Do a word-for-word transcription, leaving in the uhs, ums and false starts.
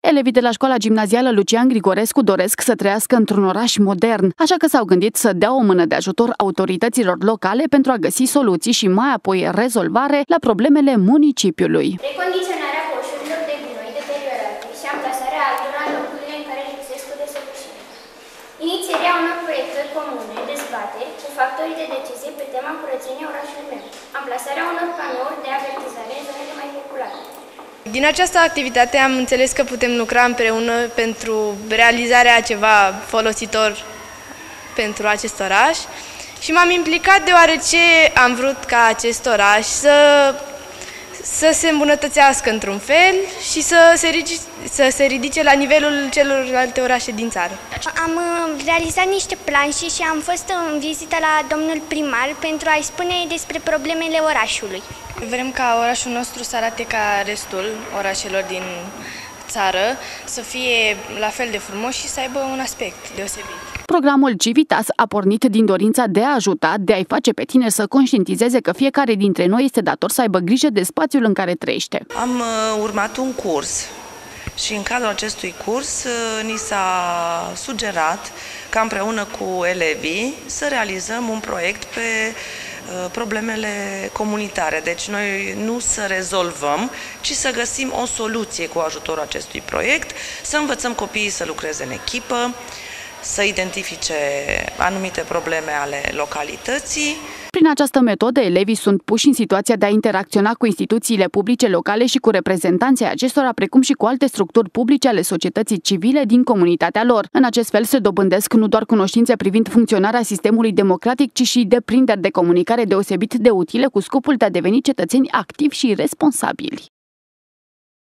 Elevii de la școala gimnazială Lucian Grigorescu doresc să trăiască într-un oraș modern, așa că s-au gândit să dea o mână de ajutor autorităților locale pentru a găsi soluții și mai apoi rezolvare la problemele municipiului. Recondiționarea coșurilor de gunoi deteriorate și amplasarea altora în locurile în care lipsesc cu desăvârșire. Inițierea unor proiectări comune, dezbateri cu factorii de decizie pe tema curățeniei orașului meu. Amplasarea unor panouri de avertizare în zonele mai populare. Din această activitate am înțeles că putem lucra împreună pentru realizarea ceva folositor pentru acest oraș și m-am implicat deoarece am vrut ca acest oraș să, să se îmbunătățească într-un fel și să se, ridice, să se ridice la nivelul celorlalte orașe din țară. Am realizat niște planșe și am fost în vizită la domnul primar pentru a-i spune despre problemele orașului. Vrem ca orașul nostru să arate ca restul orașelor din țară, să fie la fel de frumos și să aibă un aspect deosebit. Programul Civitas a pornit din dorința de a ajuta, de a-i face pe tineri să conștientizeze că fiecare dintre noi este dator să aibă grijă de spațiul în care trăiește. Am uh, urmat un curs și în cadrul acestui curs uh, ni s-a sugerat ca împreună cu elevii să realizăm un proiect pe uh, problemele comunitare. Deci noi nu să rezolvăm, ci să găsim o soluție cu ajutorul acestui proiect, să învățăm copiii să lucreze în echipă, să identifice anumite probleme ale localității. Prin această metodă, elevii sunt puși în situația de a interacționa cu instituțiile publice locale și cu reprezentanții acestora, precum și cu alte structuri publice ale societății civile din comunitatea lor. În acest fel se dobândesc nu doar cunoștințe privind funcționarea sistemului democratic, ci și deprinderi de comunicare deosebit de utile cu scopul de a deveni cetățeni activi și responsabili.